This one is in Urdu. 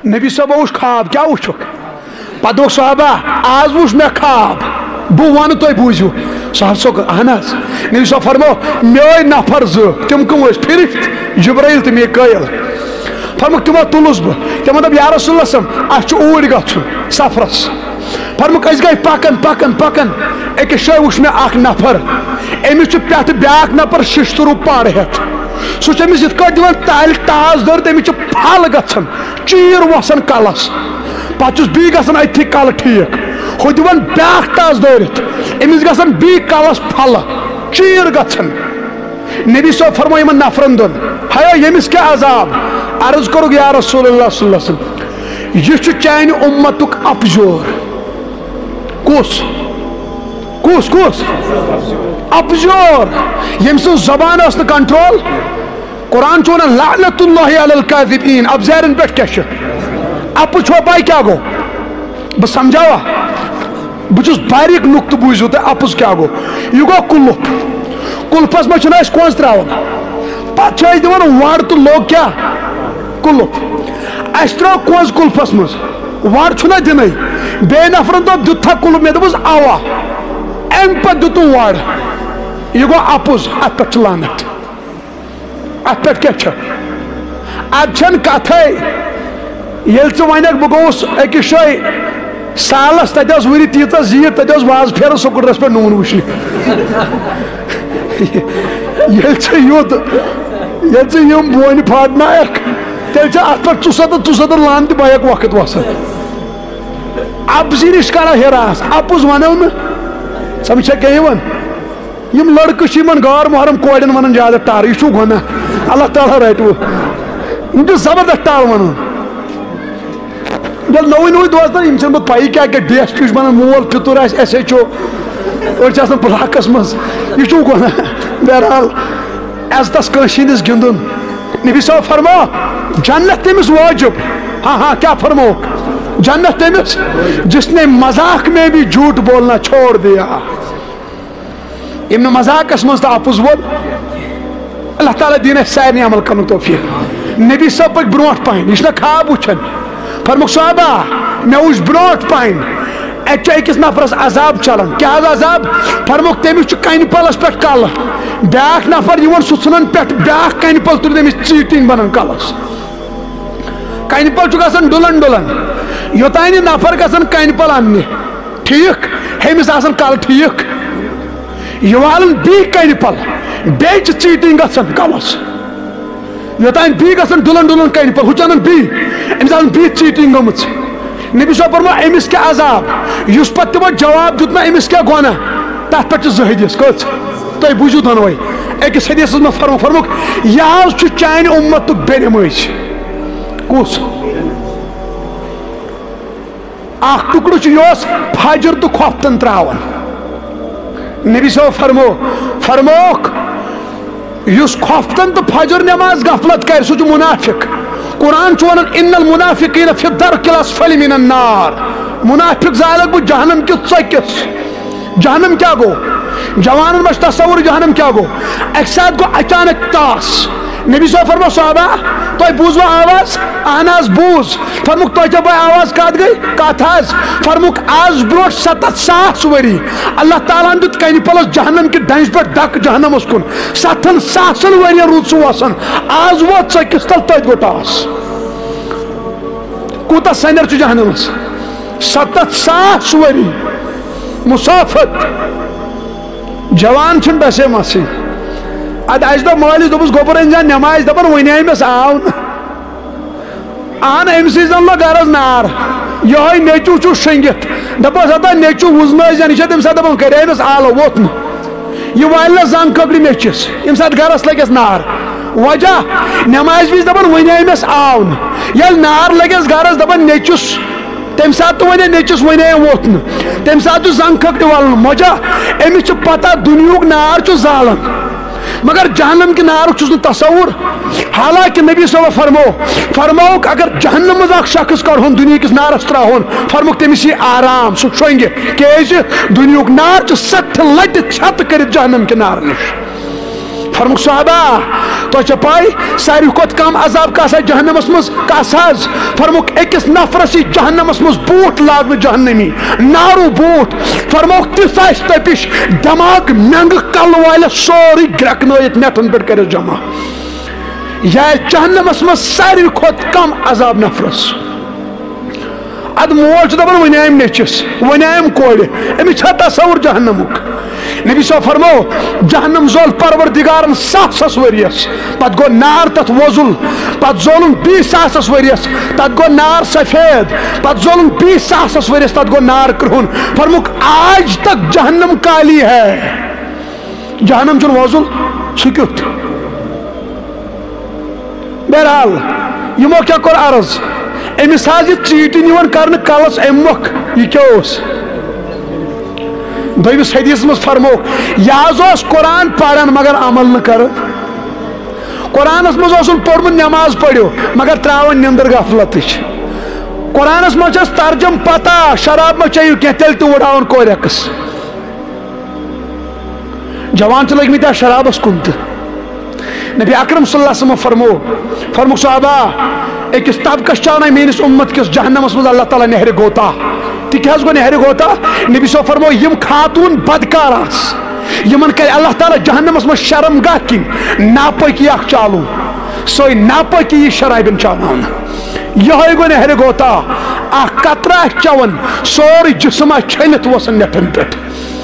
نبی صاحب وچ خواب کیا وچھک پتہ صحابہ آز وچھ میں خواب بہ ون تھی بوزو صاحب صاحب اہن حظ نبی صاحب فرمو میٲنۍ نفر زٕ تِم کم ٲسۍ فرشت جبرائیل تہٕ میکائیل فرموک تمو تُلُس بہٕ تِمو دوٚپ یا رسول اللہ صٲب اَسہِ چھُ اوٗرۍ گژھُن سفرس فرموک أسۍ گٔے پکان پکان پکان أکِس جایہِ وُچھ مےٚ اکھ نفر أمِس چھُ پٮ۪ٹھٕ بیٛاکھ نفر شِشتروٗ پڑ ہٮ۪تھ سُہ چھُ أمِس یِتھ کٲٹھۍ دِوان تالہِ ٹاس دٲرِتھ أمِس چھُ پھل گژھان چیٖر وسان کلس پتہٕ چھُس بیٚیہِ گژھان أتھی کلہٕ ٹھیٖک ہُہ دِوان بیٛاکھ ٹاس دٲرِتھ أمِس گژھان بیٚیہِ کلس پھلہٕ چیٖر گژھان نبی صٲب فرمو یِمن نفرن دۄن ہیا ییٚمِس کیٛاہ عذاب عرض کوٚرُکھ یا رسول اللہ صلی اللہ علیہ وسلم یہِ چھُ چانہِ اُمتُک اپزور کُس کُس کُس اپزور ییٚمہِ سٕنٛز زبان ٲس نہٕ کنٹرول قرآن چھُ ونان لعنت اللہ علی الکاذبین ابزارن پٮ۪ٹھ کیٛاہ چھُ اپہٕ چھو پاے کیٛاہ گوٚو بہٕ سمجھاوا بہٕ چھُس باریٖک نُقطہٕ بوٗزِو تُہۍ اپُز کیٛاہ گوٚو یہِ گوٚو کُلُف کُلفس منٛز چھِنہٕ أسۍ کونٛز تراوان پتہٕ چھِ أسۍ دِوان وڑ تہٕ لوگ کیٛاہ کُلُف اَسہِ ترٛٲو کونٛز کُلفس منٛز وڑ چھُنہ دِنٕے بیٚیہِ نفرن دوٚپ دِتھا کُلُف مےٚ دوٚپُس اوا امہِ پتہٕ دِتُم وڑ یہِ گوٚو اپُز اتھ پٮ۪ٹھ چھِ لعنت اتھ پٮ۪ٹھ کیٛاہ چھُ اتھ چھنہٕ کتھے ییٚلہِ ژٕ ونکھ بہٕ گوٚوُس أکِس جایہِ سالس تتہِ ٲس وُرِ تیٖژاہ زیٖٹھ تتہِ اوس وازٕ پھیرٕ سکوٗٹرس پٮ۪ٹھ نوٗن وٕچھنہِ ییٚلہِ ژٕ یِم بونہِ پھاٹنایکھ تیٚلہِ چھِ اتھ پٮ۪ٹھ 74 لانتہِ بایک وقت وسان اپزِ نِش کران ہراس اپُز ونو نہٕ سمجھ چھا کیٛاہ یِوان یِم لڑکہٕ چھِ یِمن غٲر محرم کورٮ۪ن ونان زیادٕ ٹر یہِ چھُ گۄناہ اللہ تعالیٰ رٹوٕ یِم چھِ زبردست ٹر ونان نوٚوُے نوٚوُے دوستن یِم چھنہٕ پتہٕ پایی کیٛاہ کیٛاہ ڈی ایس پی چھُ بنان مول فِتُر آسہِ ایس ایچ او أڑۍ چھِ آسان بلاکس منٛز یہِ چھُ گۄناہ بہرحال عزتس کٲنٛسہِ ہٕنٛدِس گِنٛدُن نبی صٲب فرمو جنت تٔمِس واجب ہاں ہاں کیا فرمو جنت تٔمِس جس نے مذاق میں بھی جھوٹ بولنا چھوڑ دیا یِم نہٕ مذاقس منٛز تہٕ اپُز بول اللہ تعالیٰ دِیِن اَسہِ سارنٕے عمل کرنُک توفیٖق نبی صٲب پٔکۍ برونٛٹھ پہن یہِ چھُنہ خواب وٕچھان فرموک صحابہ مےٚ وٕچھ برونٛٹھ پہن اتہِ چھُ أکِس نفرس عذاب چلان کیٛاہ حظ عذاب فرموک تٔمِس چھُ کنہِ پلس پٮ۪ٹھ کلہٕ بیٛاکھ نفر یِوان سُہ ژھٕنان پٮ۪ٹھ بیٛاکھ کنہِ پل تُلِتھ أمِس ژیٖٹِنۍ بنان کلس کنہِ پل چھُ گژھان ڈُلان ڈُلان یوٚتانۍ یہِ نفر گژھان کنہِ پل اننہِ ٹھیٖک ہیٚمِس آسان کلہٕ ٹھیٖک یہِ والان بیٚیہِ کنہِ پل بیٚیہِ چھِ ژیٖٹِنۍ گژھان کلس یوٚتانۍ بیٚیہِ گژھان ڈُلان ڈُلان کنہِ پل ہُہ چھُ انان بیٚیہِ أمِس آسان بیٚیہِ ژیٖٹِنۍ گٔمٕژ نبی صٲب فرمو أمِس کیٛاہ عذاب یُس پتہٕ تِمو جواب دیُت نہ أمِس کیٛاہ گۄناہ تتھ پٮ۪ٹھ چھِ زٕ حدیث کٔژ تُہۍ بوٗزِو دۄنوَے أکِس حدیثس منٛز فرموک یہِ حظ چھُ چانہِ اُمتُک بے نمٲزۍ کُس اکھ ٹُکڑٕ چھُ یہِ اوس فجر تہٕ کھۄفتن تراوان نبی صٲب فرموکھ یُس کھۄفتن تہٕ فجر نٮ۪ماز غفلت کرِ سُہ چھُ مُنافِق قرآن چھُ ونان ان المنافقین فی الدرک الاسفل من النار منافق زالکھ بہٕ جہنم کِس ژۄکِس جہنم کیٛاہ گوٚو جوانن منٛز تصور جہنم کیٛاہ گوٚو اکہِ ساتہٕ گوٚو اچانک ٹاس نبی صٲب فرمو صحابہ تۄہہِ بوٗزوا آواز اہن حظ بوٗز فرموکھ تۄہہِ کیٛاہ پاے آواز کتھ گٔے کتھ حظ فرموکھ آز برونٛٹھ 7,000 ؤری اللہ تعالیٰ ہن دیُت کنہِ پلس جہنم کہِ ڈنٛجہِ پٮ۪ٹھ دکہٕ جہنمس کُن 7,000 ؤرین روٗد سُہ وسان آز ووت ژٔکِس تل تٔتھۍ گوٚو ٹاس کوٗتاہ سنیر چھُ جہنمس 7,000 ؤری مسافت جوان چھُنہٕ بسے مسٕے ادٕ اسہِ دوٚپ مٲلِس دوٚپُس گوٚبُر أنۍزِ نٮ۪مازِ دپان وۄنۍ أمِس آو نہٕ اہن أمسٕے زن لوٚگ غرض نار یِہوے نیٚچوٗ چھُ شٔنگِتھ دپوس ہتا نیٚچوٗ وُزنٲیزٮ۪ن یہِ چھا تمہِ ساتہٕ دپان کرے أمِس آلو ووت نہٕ یہِ والہِ نہٕ زنگ کٔکڑِ نیٚچِس ییٚمہِ ساتہٕ گرس لگٮ۪س نار وجہ نٮ۪مازِ وِزِ دپان وۄنۍ أمِس آو نہٕ ییٚلہِ نار لگٮ۪س گرس دپان نیٚچِس تمہِ ساتہٕ تہِ ونے نیٚچِس ونے ووت نہٕ تمہِ ساتہٕ چھُ زنگ کٔکڑِ والُن وجہ أمِس چھِ پتہ دُنیہُک نار چھُ زالان مگر جہنم کہ نارک چھُس نہٕ تصور حالانکہ نبی صٲب فرموکھ اگر جہنم منٛز اکھ شخص کڑہون دُنیا کِس نارس تراہون فرموکھ تٔمِس یی آرام سُہ شۄنگہِ کیازِ دُنیہُک نار چھُ 7 لٹہِ چھت کٔرِتھ جہنم کہ نار نِش فرموک صحابہ تو پائی ساری کھت کم عذاب کا جہنمس مز کس حض فرموک أکس نفرس جہنمس مز بوٹ لاگن جہنمی نارو بوٹ فرموک تس تپش دماغ منگ کل والے سوری گرکنائت نیٹن پہ کر جمع یا جہنمس مز ساری کھت کم عذاب نفرس اد مول دپان ون آم نیچس ون آم کور امس تصور جہنمک نبی صاحب فرمو جہنم زول پروردگارن 100 ورس پت گو نار تت وزل پت زولن 20,000 ورس تت گو نار سفید پت زولن 20,000 ورس تت گو نار کرہن فرموک آج تک جہنم کالی ہے جہنم چون وزل سکت بہرحال یمو کیا کور عرض امس حض یہ چیٹنگ یوان کرنے کلس امک یہ کیا اس دویمس حدیث مز فرمو یہ قرآن پڑھان مگر عمل نہ کر قرآنس مز پورمت نماز پڑھو مگر تراون نندر غفلت قرآنس مز ترجم پتہ شراب ما چیو کی تیل تو وڑاون کورکس جوان چھ لگمت شرابس کن نبی اکرم صلی اللہ علیہ وسلم فرمو صحابہ اکس طبقس چاؤن میرس امت کس جہنمس مز اللہ تعالیٰ نہر گوتا تکیاز گو نہر گوتا نبی صلی فرمو یم خاتون بدکار آس یمن کر اللہ تعالیٰ جہنمس مز شرمگاہ کن ناپاکی اخ چالون سوئی ناپاکی یہ شرابن چاون یہ گو نہر گوتا اخ قطرہ چون سوری جسمہ چھلت وسن نیٹن پہ